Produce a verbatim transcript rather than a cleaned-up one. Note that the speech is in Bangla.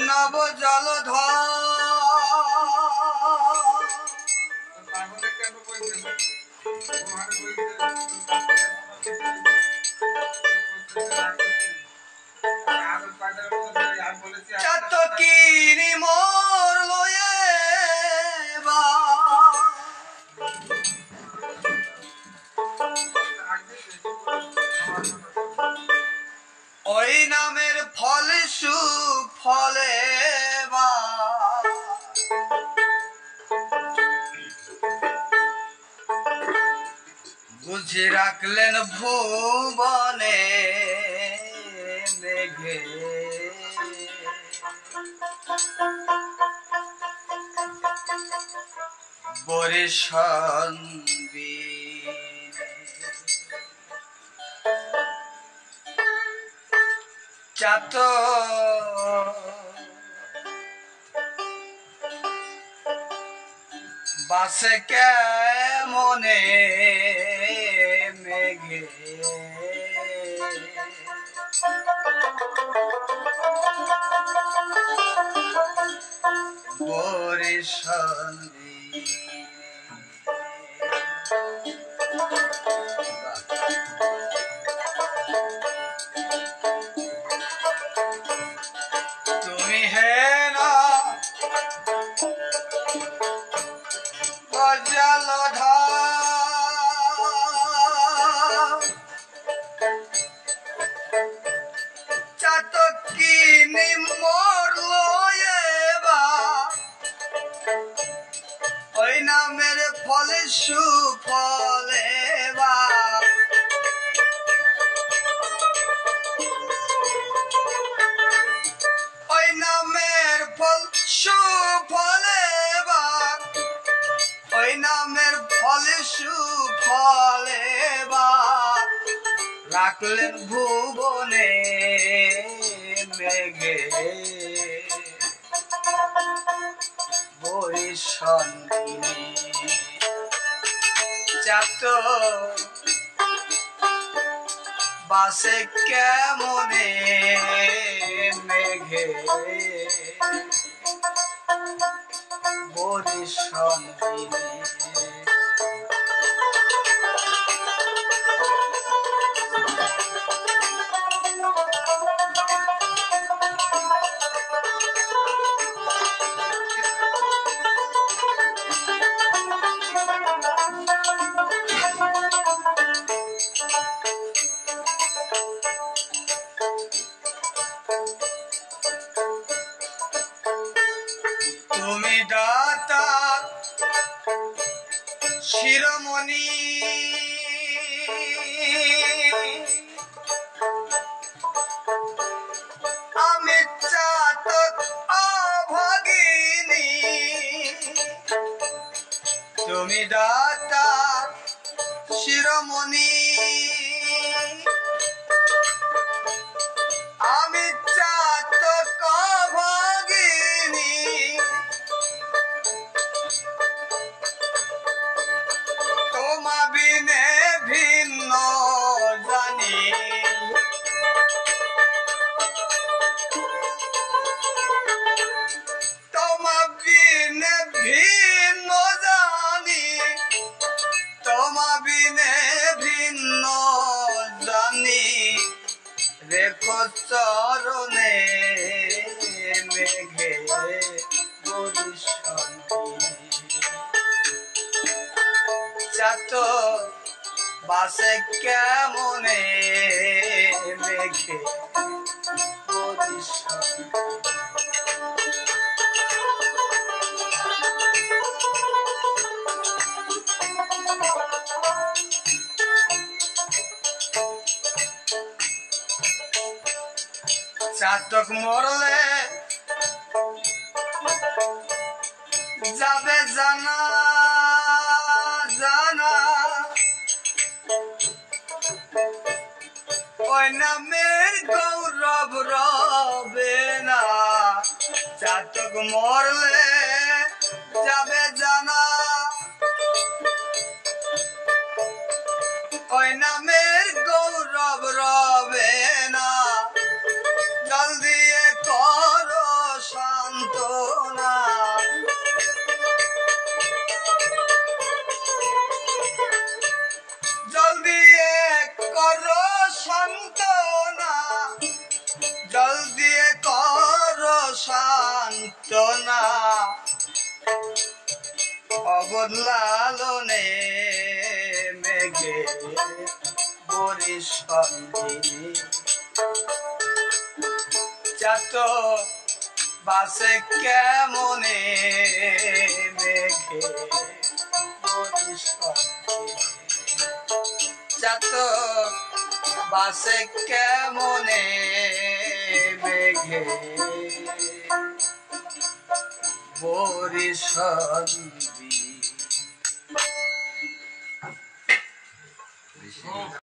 নব জলধর চাতকিনি মোর লয়ে বা ওই নামের ফল সুফলে বা বুঝে রাখলেন ভুবনে মেঘে বরিশন চাত বাসে কেমনে মেঘে বরিশন তুমি হে না জলধর চাতকিনি মোর লয়ে বা ওই নামের ফলে সুফলে বা ওই নামের ফল সুফলে বা ওই নামের ফলে সুফলে বা রাখলেন ভুবনে মেঘে বরিশন চাত বাসে কেমনে মেঘে বরিশন তুমি দাতা শিরোমণি আমি চাতক অভাগিনী তুমি দাতা শিরোমণি আমি চাতক অভাগিনী তোমা বিনে ভিন্ন জানি তোমা বিনে ভিন্ন জানি তোমা বিনে ভিন্ন জানি রেখো চরণে মেঘে বরিশন চাত বাসে কেমনে মেঘে বরিশন চাতক মরলে যাবে জানা জানা ওই নামের গৌরব রবে না চাতক মরলে যাবে জানা ওই নামের গৌরব রবে না জল দিয়ে করো বরিশালে চাত বাসে কেমনে মেঘে বরিশালে চাত বাসে কেমনে মেঘে বরিশালে।